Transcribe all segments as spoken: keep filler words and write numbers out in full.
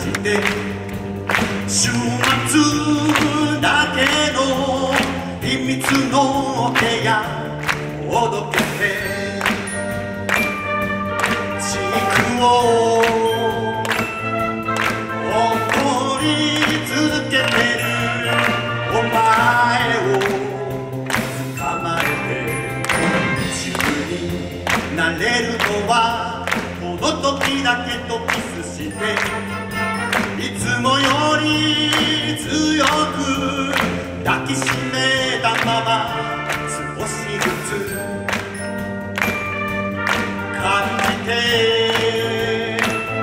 して週末だけの秘密の部屋を届けて地区を怒り続けてるお前を捕まえて自分になれるのはこの時だけとキスしていつもより強く抱きしめたまま少しずつ感じて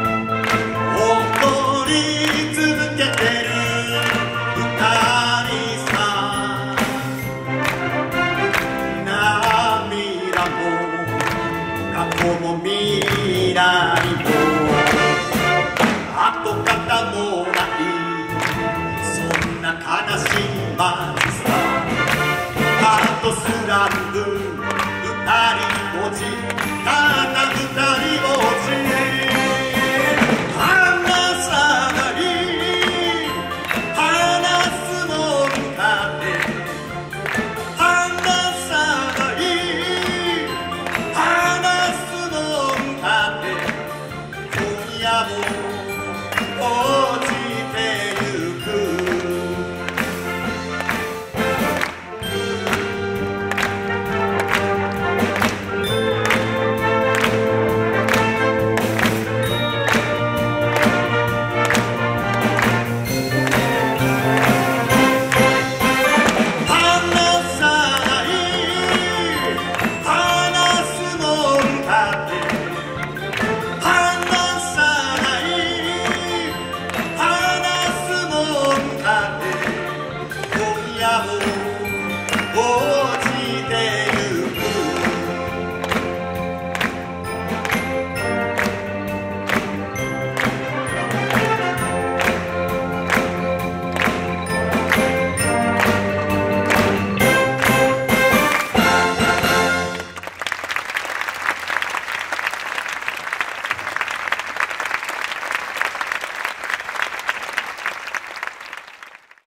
踊り続けてる二人さ涙も過去も未来も跡形もないそんな悲しい街さハートスランド